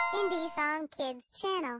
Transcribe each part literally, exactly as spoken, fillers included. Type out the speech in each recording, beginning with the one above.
Indie Song Kids Channel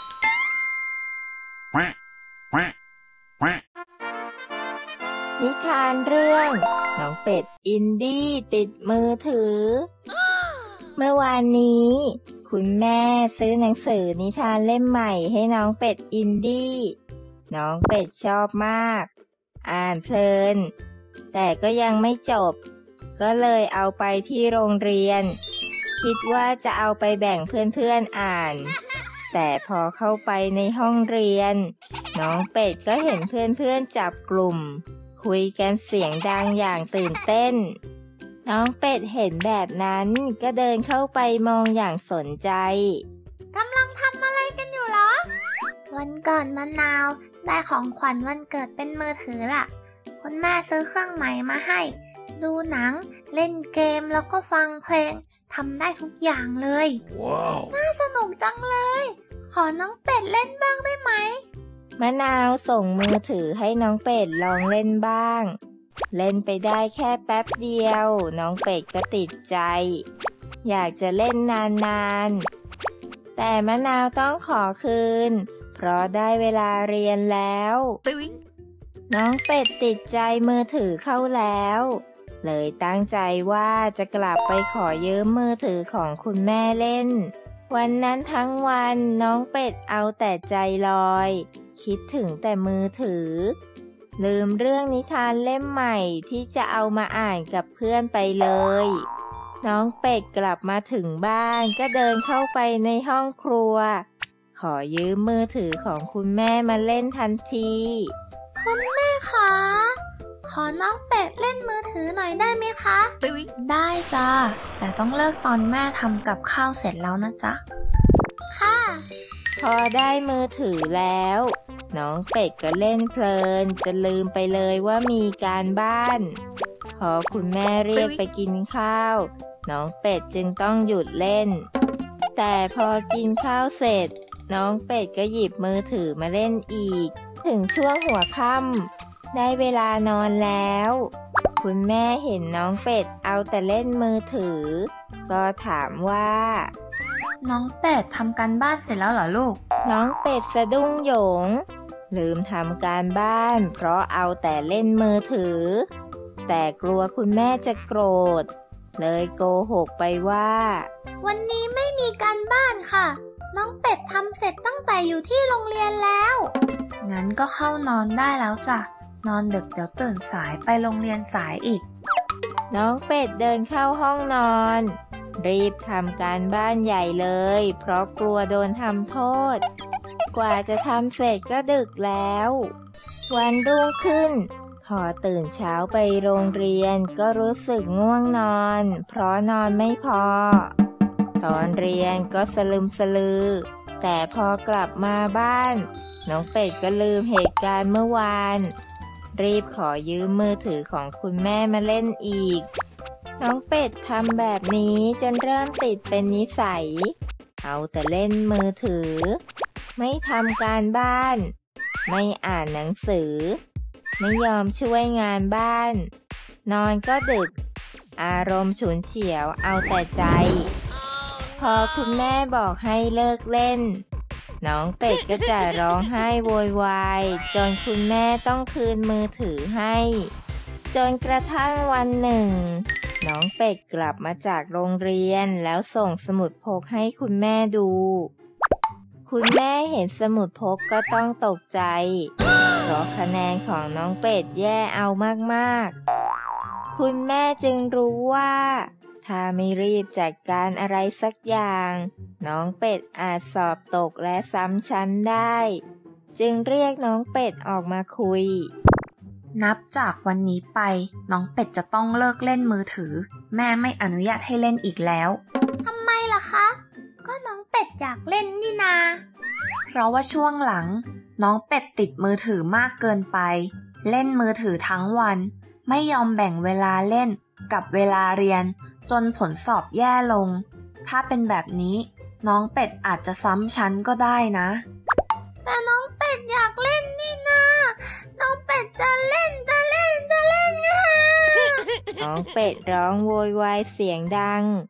นิทานเรื่องน้องเป็ดอินดี้ติดมือถือ เมื่อวานนี้คุณแม่ซื้อหนังสือนิทานเล่มใหม่ให้น้องเป็ดอินดี้น้องเป็ดชอบมากอ่านเพลินแต่ก็ยังไม่จบก็เลยเอาไปที่โรงเรียนคิดว่าจะเอาไปแบ่งเพื่อนๆอ่านแต่พอเข้าไปในห้องเรียนน้องเป็ดก็เห็นเพื่อนๆจับกลุ่มคุยกันเสียงดังอย่างตื่นเต้นน้องเป็ดเห็นแบบนั้นก็เดินเข้าไปมองอย่างสนใจกำลังทำอะไรกันอยู่เหรอวันก่อนมะนาวได้ของขวัญวันเกิดเป็นมือถือล่ะคุณแม่ซื้อเครื่องใหม่มาให้ดูหนังเล่นเกมแล้วก็ฟังเพลงทำได้ทุกอย่างเลย wow. น่าสนุกจังเลยขอน้องเป็ดเล่นบ้างได้ไหมมะนาวส่งมือถือให้น้องเป็ดลองเล่นบ้างเล่นไปได้แค่แป๊บเดียวน้องเป็ดก็ติดใจอยากจะเล่นนานๆแต่มะนาวต้องขอคืนเพราะได้เวลาเรียนแล้วน้องเป็ดติดใจมือถือเข้าแล้วเลยตั้งใจว่าจะกลับไปขอยืมมือถือของคุณแม่เล่นวันนั้นทั้งวันน้องเป็ดเอาแต่ใจลอยคิดถึงแต่มือถือลืมเรื่องนิทานเล่มใหม่ที่จะเอามาอ่านกับเพื่อนไปเลยน้องเป็ดกลับมาถึงบ้านก็เดินเข้าไปในห้องครัวขอยืมมือถือของคุณแม่มาเล่นทันทีคุณแม่คะขอน้องเป็ดเล่นมือถือหน่อยได้ไหมคะได้จ้าแต่ต้องเลิกตอนแม่ทำกับข้าวเสร็จแล้วนะจ๊ะค่ะพอได้มือถือแล้วน้องเป็ดก็เล่นเพลินจนลืมไปเลยว่ามีการบ้านพอคุณแม่เรียกไปกินข้าวน้องเป็ดจึงต้องหยุดเล่นแต่พอกินข้าวเสร็จน้องเป็ดก็หยิบมือถือมาเล่นอีกถึงช่วงหัวค่ำได้เวลานอนแล้วคุณแม่เห็นน้องเป็ดเอาแต่เล่นมือถือก็ถามว่าน้องเป็ดทำการบ้านเสร็จแล้วเหรอลูกน้องเป็ดสะดุ้งโหยงลืมทำการบ้านเพราะเอาแต่เล่นมือถือแต่กลัวคุณแม่จะโกรธเลยโกหกไปว่าวันนี้ไม่มีการบ้านค่ะน้องเป็ดทำเสร็จตั้งแต่อยู่ที่โรงเรียนแล้วงั้นก็เข้านอนได้แล้วจ้ะนอนดึกเดี๋ยวตื่นสายไปโรงเรียนสายอีกน้องเป็ดเดินเข้าห้องนอนรีบทำการบ้านใหญ่เลยเพราะกลัวโดนทำโทษกว่าจะทำเสร็จก็ดึกแล้ววันรุ่งขึ้นพอตื่นเช้าไปโรงเรียนก็รู้สึกง่วงนอนเพราะนอนไม่พอตอนเรียนก็สลึมสลือแต่พอกลับมาบ้านน้องเป็ดก็ลืมเหตุการณ์เมื่อวานรีบขอยืมมือถือของคุณแม่มาเล่นอีกน้องเป็ดทำแบบนี้จนเริ่มติดเป็นนิสัยเอาแต่เล่นมือถือไม่ทำการบ้านไม่อ่านหนังสือไม่ยอมช่วยงานบ้านนอนก็ดึกอารมณ์ฉุนเฉียวเอาแต่ใจพอคุณแม่บอกให้เลิกเล่นน้องเป็ดก็จะร้องไห้โวยวายจนคุณแม่ต้องคืนมือถือให้จนกระทั่งวันหนึ่งน้องเป็ดกลับมาจากโรงเรียนแล้วส่งสมุดพกให้คุณแม่ดูคุณแม่เห็นสมุดพกก็ต้องตกใจเพราะคะแนนของน้องเป็ดแย่เอามากๆคุณแม่จึงรู้ว่าถ้าไม่รีบจัดการอะไรสักอย่างน้องเป็ดอาจสอบตกและซ้ำชั้นได้จึงเรียกน้องเป็ดออกมาคุยนับจากวันนี้ไปน้องเป็ดจะต้องเลิกเล่นมือถือแม่ไม่อนุญาตให้เล่นอีกแล้วทำไมล่ะคะก็น้องเป็ดอยากเล่นนี่นาเพราะว่าช่วงหลังน้องเป็ดติดมือถือมากเกินไปเล่นมือถือทั้งวันไม่ยอมแบ่งเวลาเล่นกับเวลาเรียนจนผลสอบแย่ลงถ้าเป็นแบบนี้น้องเป็ดอาจจะซ้ำชั้นก็ได้นะแต่น้องเป็ดอยากเล่นนี่นาน้องเป็ดจะเล่นจะเล่นจะเล่นค่ะน้องเป็ดร้องโวยวายเสียงดัง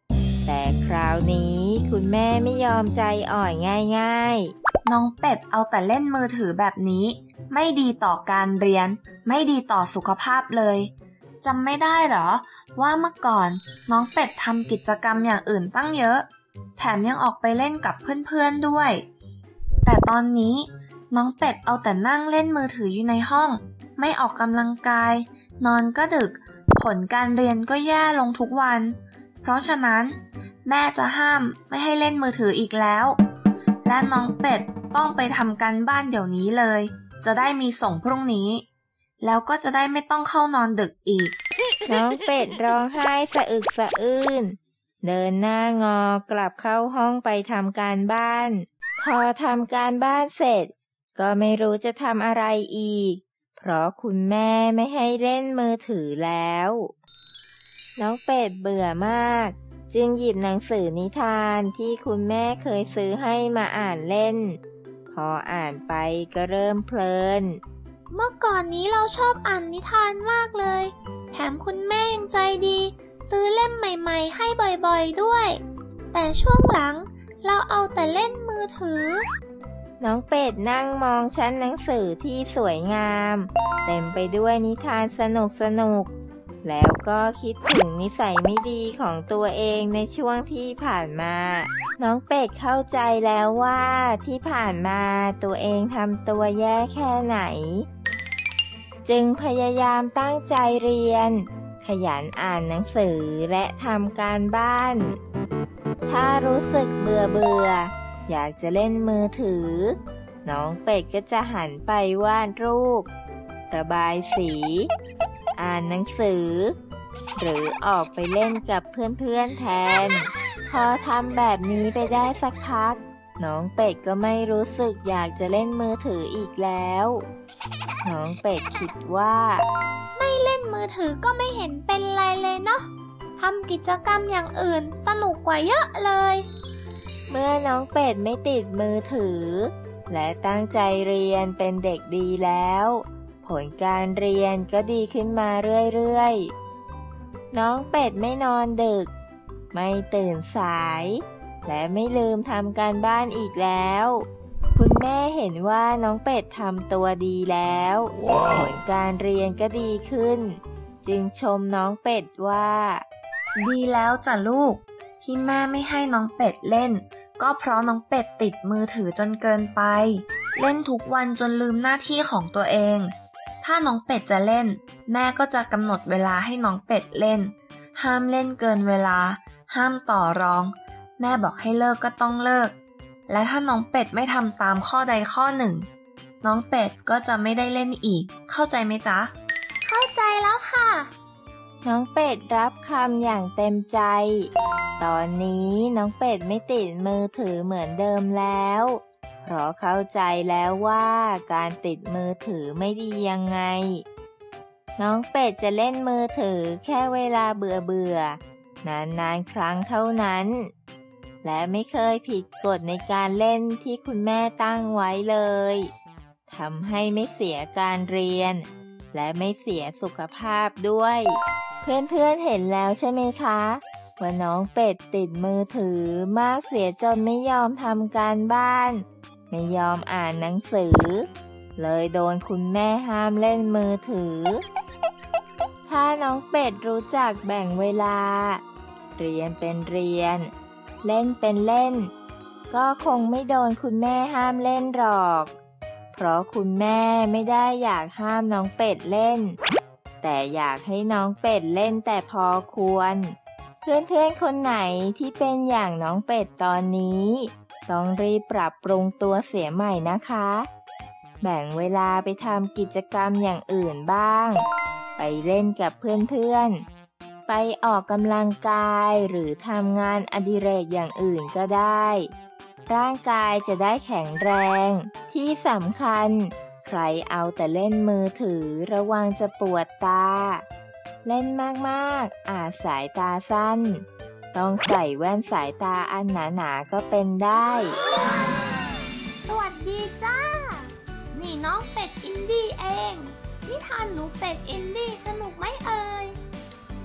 แต่คราวนี้คุณแม่ไม่ยอมใจอ่อนง่ายๆน้องเป็ดเอาแต่เล่นมือถือแบบนี้ไม่ดีต่อการเรียนไม่ดีต่อสุขภาพเลยจำไม่ได้หรอว่าเมื่อก่อนน้องเป็ดทำกิจกรรมอย่างอื่นตั้งเยอะแถมยังออกไปเล่นกับเพื่อนๆด้วยแต่ตอนนี้น้องเป็ดเอาแต่นั่งเล่นมือถืออยู่ในห้องไม่ออกกำลังกายนอนก็ดึกผลการเรียนก็แย่ลงทุกวันเพราะฉะนั้นแม่จะห้ามไม่ให้เล่นมือถืออีกแล้วและน้องเป็ดต้องไปทำการบ้านเดี๋ยวนี้เลยจะได้มีส่งพรุ่งนี้แล้วก็จะได้ไม่ต้องเข้านอนดึกอีกน้องเป็ดร้องไห้สะอึกสะอื้นเดินหน้างอกลับเข้าห้องไปทำการบ้านพอทำการบ้านเสร็จก็ไม่รู้จะทำอะไรอีกเพราะคุณแม่ไม่ให้เล่นมือถือแล้วน้องเป็ดเบื่อมากจึงหยิบหนังสือนิทานที่คุณแม่เคยซื้อให้มาอ่านเล่นพออ่านไปก็เริ่มเพลินเมื่อก่อนนี้เราชอบอ่านนิทานมากเลยแถมคุณแม่ยังใจดีซื้อเล่มใหม่ๆให้บ่อยๆด้วยแต่ช่วงหลังเราเอาแต่เล่นมือถือน้องเป็ดนั่งมองชั้นหนังสือที่สวยงามเต็มไปด้วยนิทานสนุกๆแล้วก็คิดถึงนิสัยไม่ดีของตัวเองในช่วงที่ผ่านมาน้องเป็ดเข้าใจแล้วว่าที่ผ่านมาตัวเองทำตัวแย่แค่ไหนจึงพยายามตั้งใจเรียนขยันอ่านหนังสือและทำการบ้านถ้ารู้สึกเบื่อเบื่ออยากจะเล่นมือถือน้องเป็ดก็จะหันไปวาดรูประบายสีอ่านหนังสือหรือออกไปเล่นกับเพื่อนๆแทนพอทำแบบนี้ไปได้สักพักน้องเป็ดก็ไม่รู้สึกอยากจะเล่นมือถืออีกแล้วน้องเป็ดคิดว่าไม่เล่นมือถือก็ไม่เห็นเป็นไรเลยเนาะทำกิจกรรมอย่างอื่นสนุกกว่าเยอะเลยเมื่อน้องเป็ดไม่ติดมือถือและตั้งใจเรียนเป็นเด็กดีแล้วผลการเรียนก็ดีขึ้นมาเรื่อยๆน้องเป็ดไม่นอนดึกไม่ตื่นสายและไม่ลืมทำการบ้านอีกแล้วคุณแม่เห็นว่าน้องเป็ดทำตัวดีแล้ว wow. ผลการเรียนก็ดีขึ้นจึงชมน้องเป็ดว่าดีแล้วจ้ะลูกที่แม่ไม่ให้น้องเป็ดเล่นก็เพราะน้องเป็ดติดมือถือจนเกินไปเล่นทุกวันจนลืมหน้าที่ของตัวเองถ้าน้องเป็ดจะเล่นแม่ก็จะกำหนดเวลาให้น้องเป็ดเล่นห้ามเล่นเกินเวลาห้ามต่อรองแม่บอกให้เลิกก็ต้องเลิกและถ้าน้องเป็ดไม่ทำตามข้อใดข้อหนึ่งน้องเป็ดก็จะไม่ได้เล่นอีกเข้าใจไหมจ๊ะเข้าใจแล้วค่ะน้องเป็ดรับคำอย่างเต็มใจตอนนี้น้องเป็ดไม่ติดมือถือเหมือนเดิมแล้วเพราะเข้าใจแล้วว่าการติดมือถือไม่ดียังไงน้องเป็ดจะเล่นมือถือแค่เวลาเบื่อเบื่อนานๆครั้งเท่านั้นและไม่เคยผิดกฎในการเล่นที่คุณแม่ตั้งไว้เลยทำให้ไม่เสียการเรียนและไม่เสียสุขภาพด้วยเพื่อนๆเห็นแล้วใช่ไหมคะว่าน้องเป็ดติดมือถือมากเสียจนไม่ยอมทำการบ้านไม่ยอมอ่านหนังสือเลยโดนคุณแม่ห้ามเล่นมือถือถ้าน้องเป็ดรู้จักแบ่งเวลาเรียนเป็นเรียนเล่นเป็นเล่นก็คงไม่โดนคุณแม่ห้ามเล่นหรอกเพราะคุณแม่ไม่ได้อยากห้ามน้องเป็ดเล่นแต่อยากให้น้องเป็ดเล่นแต่พอควรเพื่อนๆคนไหนที่เป็นอย่างน้องเป็ดตอนนี้ต้องรีบปรับปรุงตัวเสียใหม่นะคะแบ่งเวลาไปทำกิจกรรมอย่างอื่นบ้างไปเล่นกับเพื่อนๆไปออกกำลังกายหรือทำงานอดิเรกอย่างอื่นก็ได้ร่างกายจะได้แข็งแรงที่สำคัญใครเอาแต่เล่นมือถือระวังจะปวดตาเล่นมากๆอาจสายตาสั้นต้องใส่แว่นสายตาอันหนาๆก็เป็นได้สวัสดีจ้านี่น้องเป็ดอินดี้เองนิทานหนูเป็ดอินดี้สนุกไหมเอ่ย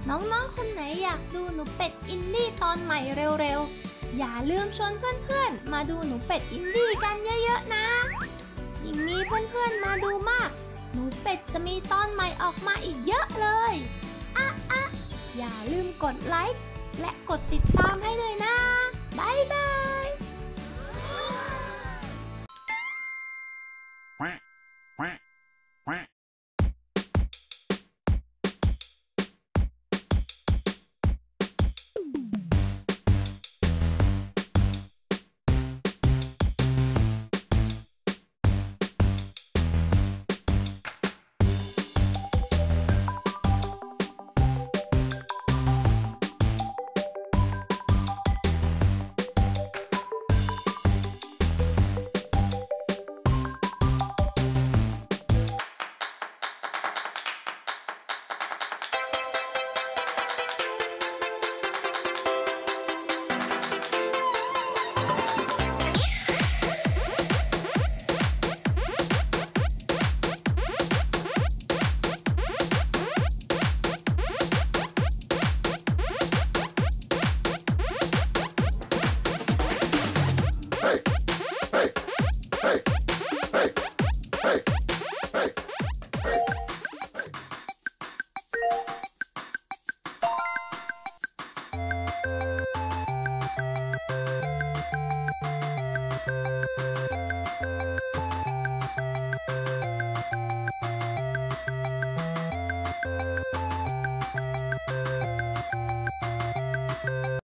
น้องๆคนไหนอยากดูหนูเป็ดอินดี้ตอนใหม่เร็วๆอย่าลืมชวนเพื่อนๆมาดูหนูเป็ดอินดี้กันเยอะๆนะยิ่งมีเพื่อนๆมาดูมากหนูเป็ดจะมีตอนใหม่ออกมาอีกเยอะเลยอ่ะอ่ะอย่าลืมกดไลค์และกดติดตามให้ด้วยนะ